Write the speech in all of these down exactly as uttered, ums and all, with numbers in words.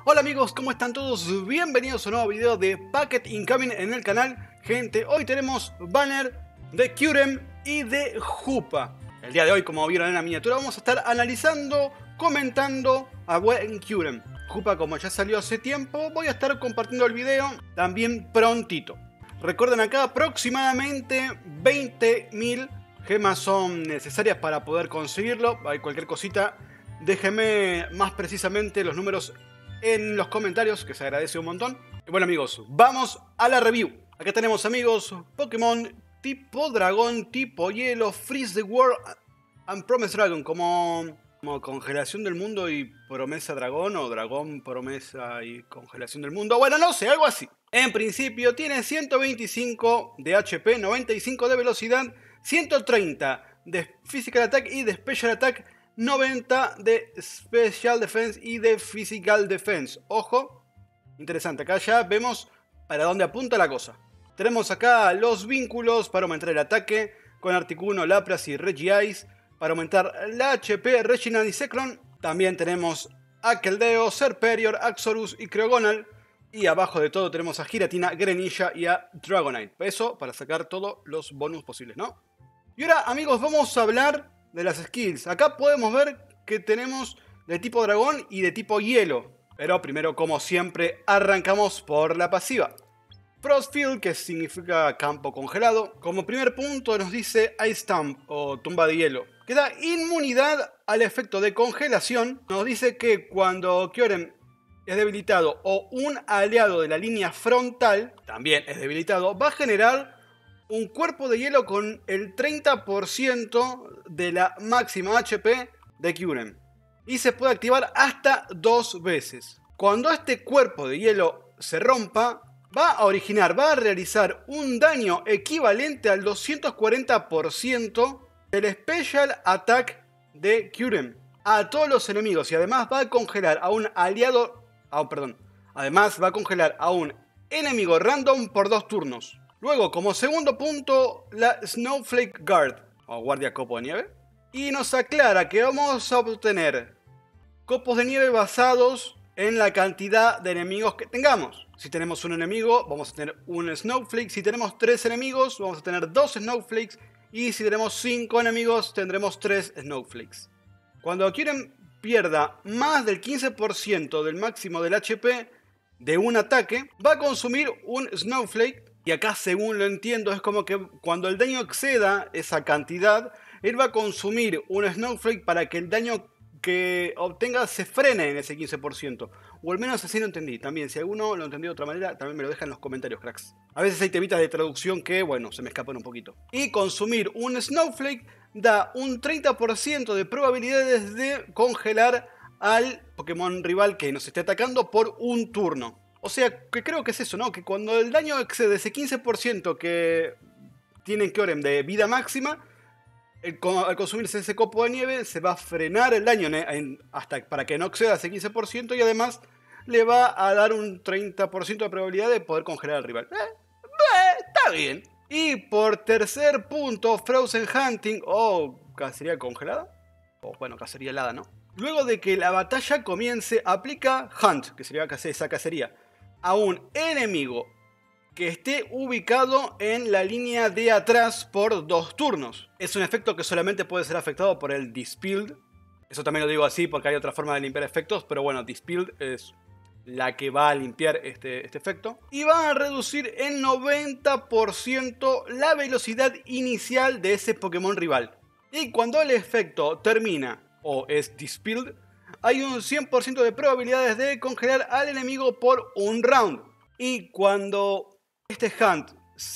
Hola amigos, ¿cómo están todos? Bienvenidos a un nuevo video de Packet Incoming en el canal. Gente, hoy tenemos banner de Kyurem y de Hoopa. El día de hoy, como vieron en la miniatura, vamos a estar analizando, comentando a buen Kyurem. Hoopa, como ya salió hace tiempo, voy a estar compartiendo el video también prontito. Recuerden, acá aproximadamente veinte mil gemas son necesarias para poder conseguirlo. Hay cualquier cosita, déjenme más precisamente los números en los comentarios, que se agradece un montón. Y bueno amigos, vamos a la review. Acá tenemos amigos Pokémon tipo dragón, tipo hielo, Freeze the World and Promise Dragon, como, como congelación del mundo y promesa dragón, o dragón, promesa y congelación del mundo. Bueno, no sé, algo así. En principio tiene ciento veinticinco de H P, noventa y cinco de velocidad, ciento treinta de Physical Attack y de Special Attack, noventa de Special Defense y de Physical Defense. Ojo, interesante, acá ya vemos para dónde apunta la cosa. Tenemos acá los vínculos para aumentar el ataque con Articuno, Lapras y Regice. Para aumentar la H P, Reginald y Zekrom. También tenemos a Keldeo, Serperior, Axorus y Creogonal. Y abajo de todo tenemos a Giratina, Greninja y a Dragonite. Eso para sacar todos los bonus posibles, ¿no? Y ahora amigos, vamos a hablar de las skills. Acá podemos ver que tenemos de tipo dragón y de tipo hielo. Pero primero, como siempre, arrancamos por la pasiva. Frostfield, que significa campo congelado. Como primer punto nos dice Ice Stamp o tumba de hielo, que da inmunidad al efecto de congelación. Nos dice que cuando Kyurem es debilitado o un aliado de la línea frontal también es debilitado, va a generar un cuerpo de hielo con el treinta por ciento de la máxima H P de Kyurem. Y se puede activar hasta dos veces. Cuando este cuerpo de hielo se rompa, va a originar, va a realizar un daño equivalente al doscientos cuarenta por ciento del Special Attack de Kyurem a todos los enemigos. Y además va a congelar a un aliado, oh, perdón, además va a congelar a un enemigo random por dos turnos. Luego, como segundo punto, la Snowflake Guard, o guardia copo de nieve. Y nos aclara que vamos a obtener copos de nieve basados en la cantidad de enemigos que tengamos. Si tenemos un enemigo, vamos a tener un Snowflake. Si tenemos tres enemigos, vamos a tener dos Snowflakes. Y si tenemos cinco enemigos, tendremos tres Snowflakes. Cuando Kyurem pierda más del quince por ciento del máximo del H P de un ataque, va a consumir un Snowflake. Y acá, según lo entiendo, es como que cuando el daño exceda esa cantidad, él va a consumir un Snowflake para que el daño que obtenga se frene en ese quince por ciento. O al menos así lo entendí. También, si alguno lo entendió de otra manera, también me lo deja en los comentarios, cracks. A veces hay temitas de traducción que, bueno, se me escapan un poquito. Y consumir un Snowflake da un treinta por ciento de probabilidades de congelar al Pokémon rival que nos esté atacando por un turno. O sea, que creo que es eso, ¿no? Que cuando el daño excede ese quince por ciento que tiene Kyurem de vida máxima, el, al consumirse ese copo de nieve, se va a frenar el daño en, hasta para que no exceda ese quince por ciento y además le va a dar un treinta por ciento de probabilidad de poder congelar al rival. Eh, eh, está bien. Y por tercer punto, Frozen Hunting, o cacería congelada, o bueno, cacería helada, ¿no? Luego de que la batalla comience, aplica Hunt, que sería esa cacería, a un enemigo que esté ubicado en la línea de atrás por dos turnos. Es un efecto que solamente puede ser afectado por el Dispelled. Eso también lo digo así porque hay otra forma de limpiar efectos, pero bueno, Dispelled es la que va a limpiar este, este efecto. Y va a reducir en noventa por ciento la velocidad inicial de ese Pokémon rival. Y cuando el efecto termina o es Dispelled, hay un cien por ciento de probabilidades de congelar al enemigo por un round. Y cuando este Hunt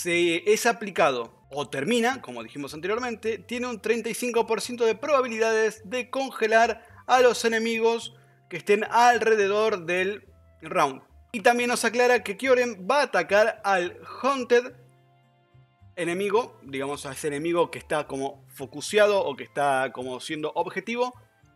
se es aplicado o termina, como dijimos anteriormente, tiene un treinta y cinco por ciento de probabilidades de congelar a los enemigos que estén alrededor del round. Y también nos aclara que Kyurem va a atacar al Hunted enemigo, digamos a ese enemigo que está como focuseado o que está como siendo objetivo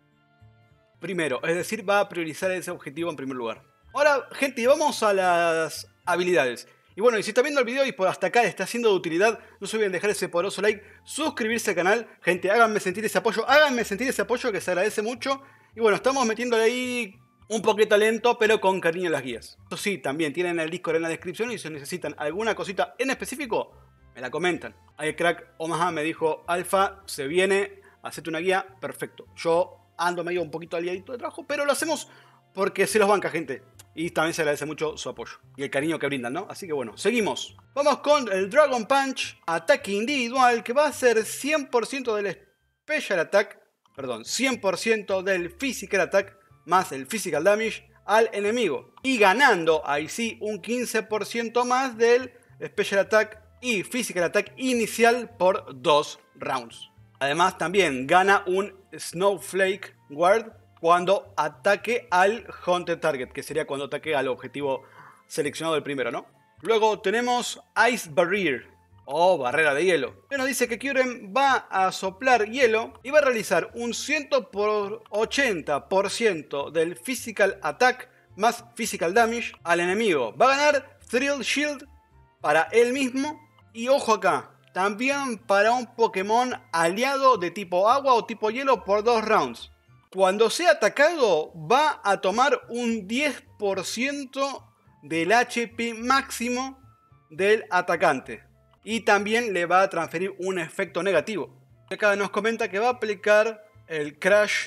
primero, es decir, va a priorizar ese objetivo en primer lugar. Ahora, gente, vamos a las habilidades. Y bueno, y si está viendo el video y por hasta acá le está siendo de utilidad, no se olviden dejar ese poderoso like, suscribirse al canal. Gente, háganme sentir ese apoyo, háganme sentir ese apoyo que se agradece mucho. Y bueno, estamos metiéndole ahí un poquito lento, pero con cariño en las guías. Eso sí, también tienen el Discord en la descripción y si necesitan alguna cosita en específico, me la comentan. Ahí crack Omaha me dijo, Alfa, se viene, hacete una guía, perfecto. Yo ando medio un poquito aliadito de trabajo, pero lo hacemos porque se los banca, gente. Y también se agradece mucho su apoyo y el cariño que brindan, ¿no? Así que bueno, seguimos. Vamos con el Dragon Punch, ataque individual, que va a ser cien por ciento del Special Attack, perdón, cien por ciento del Physical Attack, más el Physical Damage al enemigo. Y ganando, ahí sí, un quince por ciento más del Special Attack y Physical Attack inicial por dos rounds. Además también gana un Snowflake Guard cuando ataque al Haunted Target, que sería cuando ataque al objetivo seleccionado del primero, ¿no? Luego tenemos Ice Barrier, o barrera de hielo. Que nos dice que Kyurem va a soplar hielo y va a realizar un ciento por ochenta por ciento del Physical Attack más Physical Damage al enemigo. Va a ganar Thrill Shield para él mismo. Y ojo acá, también para un Pokémon aliado de tipo agua o tipo hielo por dos rounds. Cuando sea atacado va a tomar un diez por ciento del H P máximo del atacante. Y también le va a transferir un efecto negativo. Acá nos comenta que va a aplicar el Crash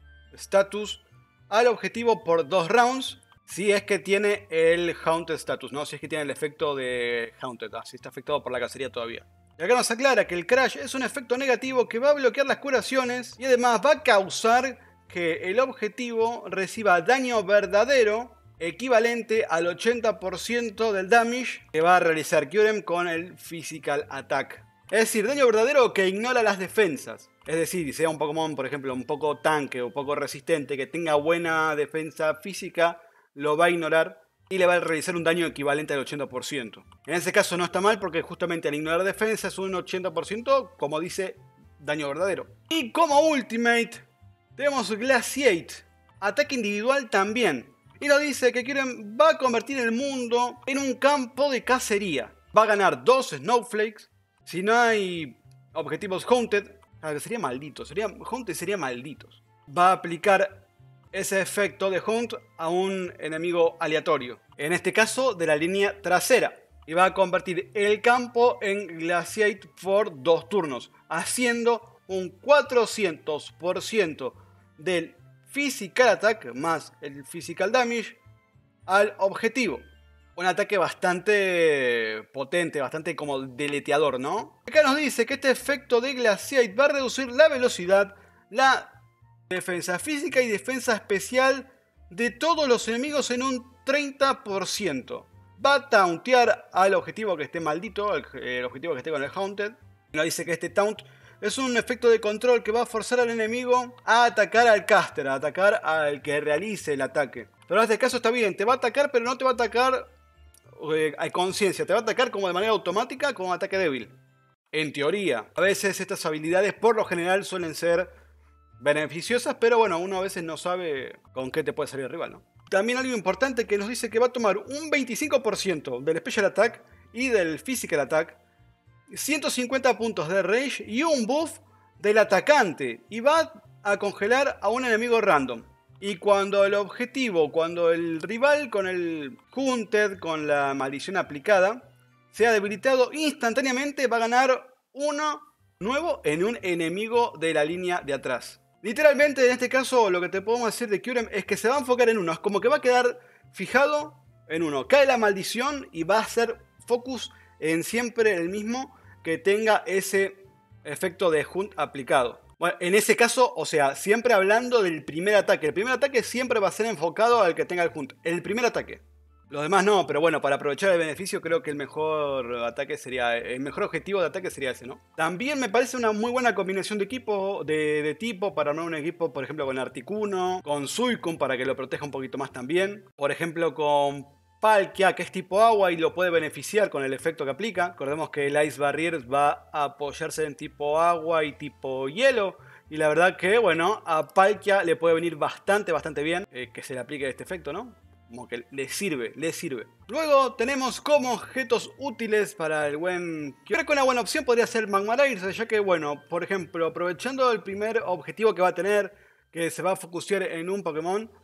Status al objetivo por dos rounds. Si es que tiene el Haunted Status, ¿no? Si es que tiene el efecto de Haunted, ¿ah? Si está afectado por la cacería todavía. Y acá nos aclara que el Crash es un efecto negativo que va a bloquear las curaciones y además va a causar que el objetivo reciba daño verdadero equivalente al ochenta por ciento del damage que va a realizar Kyurem con el Physical Attack. Es decir, daño verdadero que ignora las defensas. Es decir, si sea un Pokémon, por ejemplo, un poco tanque o un poco resistente, que tenga buena defensa física, lo va a ignorar y le va a realizar un daño equivalente al ochenta por ciento. En ese caso no está mal porque justamente al ignorar defensa es un ochenta por ciento, como dice, daño verdadero. Y como Ultimate tenemos Glaciate, ataque individual también. Y nos dice que Kyurem va a convertir el mundo en un campo de cacería. Va a ganar dos Snowflakes. Si no hay objetivos Haunted, claro, sería maldito, sería, Haunted sería malditos. Va a aplicar ese efecto de Hunt a un enemigo aleatorio. En este caso de la línea trasera. Y va a convertir el campo en Glaciate por dos turnos. Haciendo un cuatrocientos por ciento del Physical Attack más el Physical Damage al objetivo. Un ataque bastante potente, bastante como deleteador, ¿no? Acá nos dice que este efecto de Glaciate va a reducir la velocidad, la defensa física y defensa especial de todos los enemigos en un treinta por ciento. Va a tauntear al objetivo que esté maldito, el, el objetivo que esté con el Haunted. Nos dice que este taunt es un efecto de control que va a forzar al enemigo a atacar al caster, a atacar al que realice el ataque. Pero en este caso está bien, te va a atacar pero no te va a atacar eh, a conciencia, te va a atacar como de manera automática, como un ataque débil. En teoría, a veces estas habilidades por lo general suelen ser beneficiosas, pero bueno, uno a veces no sabe con qué te puede salir el rival, ¿no? También algo importante que nos dice que va a tomar un veinticinco por ciento del Special Attack y del Physical Attack, ciento cincuenta puntos de Rage y un buff del atacante. Y va a congelar a un enemigo random. Y cuando el objetivo, cuando el rival con el Haunted, con la maldición aplicada, sea debilitado instantáneamente, va a ganar uno nuevo en un enemigo de la línea de atrás. Literalmente en este caso lo que te podemos decir de Kyurem es que se va a enfocar en uno. Es como que va a quedar fijado en uno. Cae la maldición y va a hacer focus en siempre el mismo que tenga ese efecto de Hunt aplicado. Bueno, en ese caso, o sea, siempre hablando del primer ataque. El primer ataque siempre va a ser enfocado al que tenga el Hunt. El primer ataque. Los demás no, pero bueno, para aprovechar el beneficio creo que el mejor ataque sería, el mejor objetivo de ataque sería ese, ¿no? También me parece una muy buena combinación de equipo, de, de tipo, para armar un equipo, por ejemplo, con Articuno, con Suicune para que lo proteja un poquito más también. Por ejemplo, con Palkia, que es tipo agua y lo puede beneficiar con el efecto que aplica. Recordemos que el Ice Barrier va a apoyarse en tipo agua y tipo hielo. Y la verdad que, bueno, a Palkia le puede venir bastante, bastante bien eh, que se le aplique este efecto, ¿no? Como que le sirve, le sirve. Luego tenemos como objetos útiles para el buen... Creo que una buena opción podría ser Magmarairse, ya que, bueno, por ejemplo, aprovechando el primer objetivo que va a tener, que se va a focusear en un Pokémon,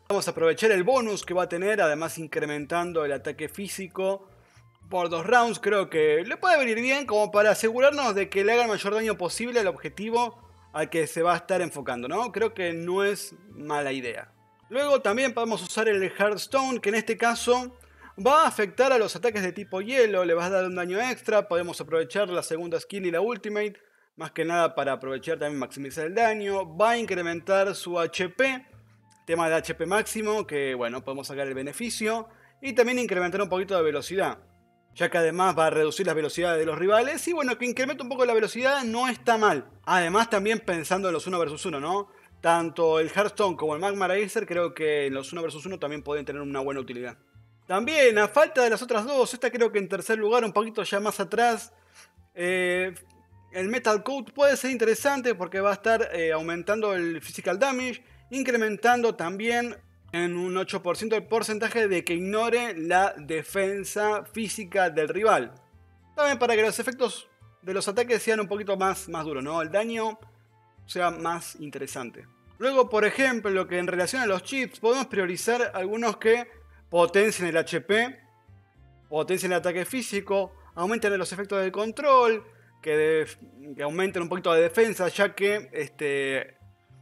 Vamos a aprovechar el bonus que va a tener, además incrementando el ataque físico por dos rounds. Creo que le puede venir bien como para asegurarnos de que le haga el mayor daño posible al objetivo al que se va a estar enfocando, ¿no? Creo que no es mala idea. Luego también podemos usar el Hearthstone, que en este caso va a afectar a los ataques de tipo hielo, le vas a dar un daño extra. Podemos aprovechar la segunda skill y la ultimate, más que nada para aprovechar también maximizar el daño. Va a incrementar su H P, tema de H P máximo, que bueno, podemos sacar el beneficio. Y también incrementar un poquito de velocidad, ya que además va a reducir las velocidades de los rivales. Y bueno, que incremente un poco la velocidad no está mal. Además también pensando en los uno versus uno, ¿no? Tanto el Hearthstone como el Magma Racer creo que en los uno versus uno también pueden tener una buena utilidad. También, a falta de las otras dos, esta creo que en tercer lugar, un poquito ya más atrás, eh, el Metal Coat puede ser interesante porque va a estar eh, aumentando el Physical Damage, incrementando también en un ocho por ciento el porcentaje de que ignore la defensa física del rival. También para que los efectos de los ataques sean un poquito más, más duros, ¿no? El daño sea más interesante. Luego, por ejemplo, lo que en relación a los chips, podemos priorizar algunos que potencien el H P, potencien el ataque físico, aumenten los efectos de control, que, de, que aumenten un poquito de defensa, ya que este,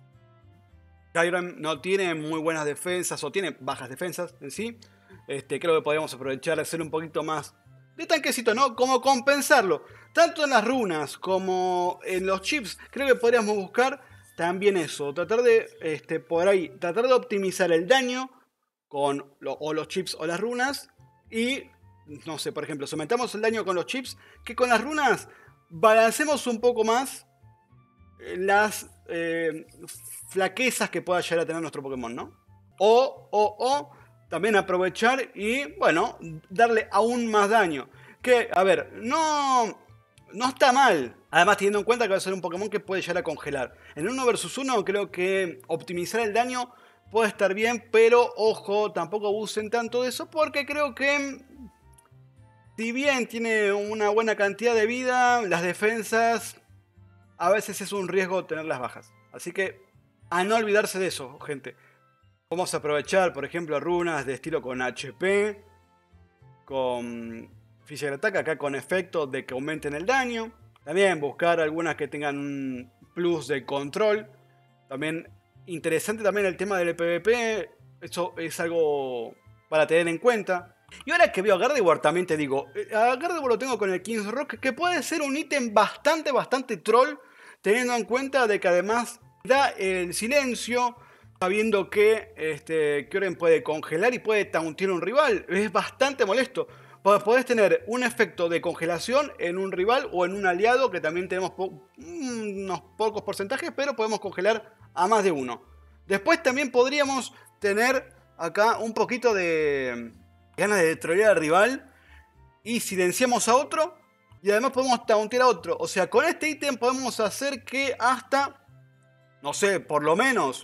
Skyrim no tiene muy buenas defensas, o tiene bajas defensas en sí. Este, creo que podríamos aprovechar de hacer un poquito más de tanquecito, ¿no? Como compensarlo. Tanto en las runas como en los chips, creo que podríamos buscar también eso. Tratar de, este, por ahí, tratar de optimizar el daño con lo, o los chips o las runas. Y, no sé, por ejemplo, sometamos el daño con los chips, que con las runas balancemos un poco más las eh, flaquezas que pueda llegar a tener nuestro Pokémon, ¿no? O, o, o también aprovechar y, bueno, darle aún más daño. Que, a ver, no, no está mal. Además, teniendo en cuenta que va a ser un Pokémon que puede llegar a congelar. En uno versus uno creo que optimizar el daño puede estar bien, pero ojo, tampoco abusen tanto de eso, porque creo que si bien tiene una buena cantidad de vida, las defensas a veces es un riesgo tenerlas bajas. Así que a no olvidarse de eso, gente. Vamos a aprovechar, por ejemplo, runas de estilo con H P, con Physical Attack, acá con efecto de que aumenten el daño. También buscar algunas que tengan un plus de control. También interesante también el tema del PvP. Eso es algo para tener en cuenta. Y ahora que veo a Gardevoir también te digo, a Gardevoir lo tengo con el King's Rock, que puede ser un ítem bastante, bastante troll, teniendo en cuenta de que además da el silencio, sabiendo que este, Kyurem puede congelar y puede tauntear a un rival. Es bastante molesto. Podés tener un efecto de congelación en un rival o en un aliado, que también tenemos po unos pocos porcentajes, pero podemos congelar a más de uno. Después también podríamos tener acá un poquito de ganas de trolear al rival y silenciamos a otro y además podemos tauntear a otro. O sea, con este ítem podemos hacer que hasta, no sé, por lo menos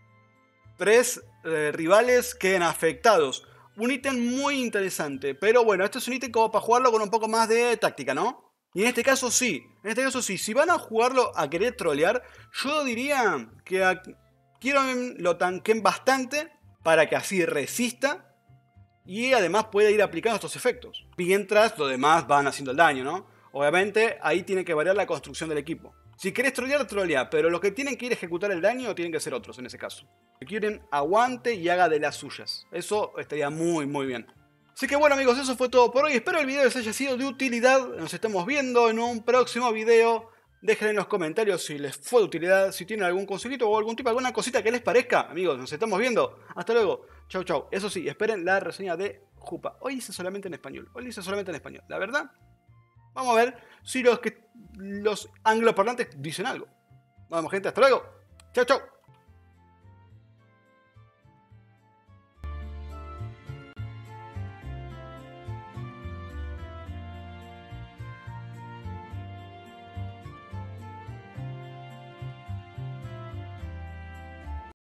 tres eh, rivales queden afectados. Un ítem muy interesante, pero bueno, esto es un ítem como para jugarlo con un poco más de táctica, ¿no? Y en este caso sí, en este caso sí, si van a jugarlo a querer trolear, yo diría que a Kyurem lo tanquen bastante para que así resista y además pueda ir aplicando estos efectos, mientras los demás van haciendo el daño, ¿no? Obviamente ahí tiene que variar la construcción del equipo. Si querés trolear, trolea, pero los que tienen que ir a ejecutar el daño tienen que ser otros en ese caso. Que Kyurem aguante y haga de las suyas. Eso estaría muy muy bien. Así que bueno amigos, eso fue todo por hoy. Espero el video les haya sido de utilidad. Nos estamos viendo en un próximo video. Dejen en los comentarios si les fue de utilidad, si tienen algún consejito o algún tipo, alguna cosita que les parezca. Amigos, nos estamos viendo. Hasta luego. Chau chau. Eso sí, esperen la reseña de Hoopa. Hoy hice solamente en español. Hoy hice solamente en español. La verdad, vamos a ver si los, que, los angloparlantes dicen algo. Vamos gente, hasta luego. Chau chau.